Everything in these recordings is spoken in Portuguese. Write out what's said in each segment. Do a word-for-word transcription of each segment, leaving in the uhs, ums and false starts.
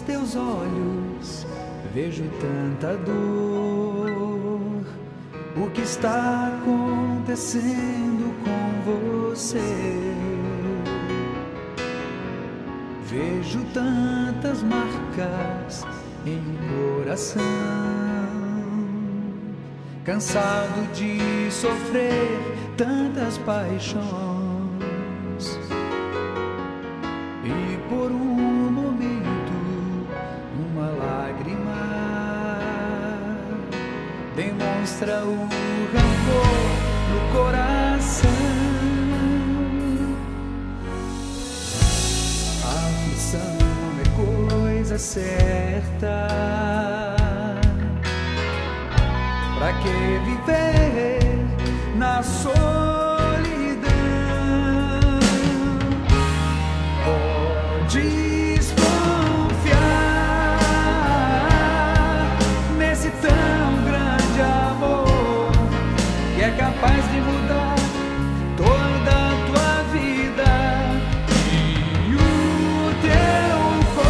nos teus olhos vejo tanta dor. O que está acontecendo com você? Vejo tantas marcas em um coração, cansado de sofrer tantas paixões, e por um momento uma lágrima demonstra o rancor no coração. A aflição é coisa certa. Pra que viver na solidão? Podes confiar nesse tão grande amor que é capaz de mudar toda a tua vida. E o teu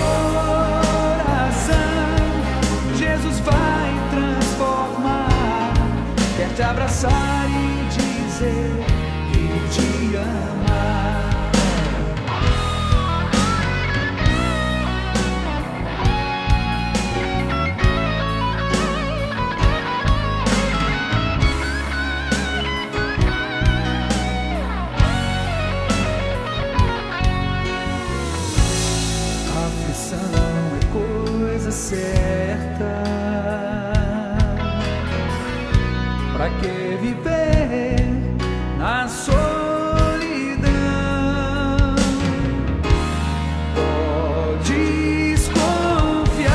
coração Jesus vai transformar. Quer te abraçar e dizer que te ama. A aflição é coisa certa. Pra que viver na solidão? Podes confiar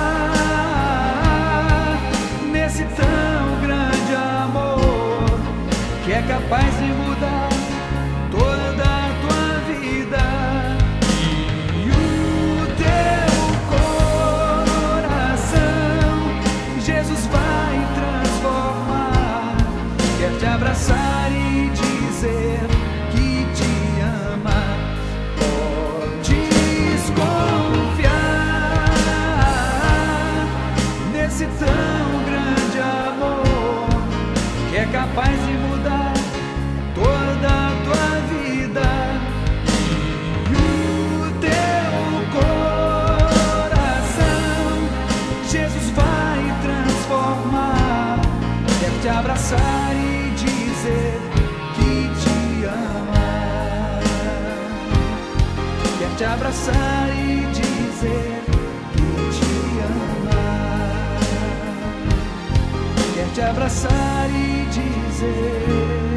nesse tão grande amor que é capaz de mudar toda a tua vida. E o teu coração Jesus vai transformar. Quer te abraçar e dizer que te ama. Podes confiar nesse tão grande amor que é capaz de mudar toda a tua vida. E o teu coração Jesus vai transformar. Quer te abraçar e dizer que te ama. Quer te abraçar e dizer que te ama. Quer te abraçar e dizer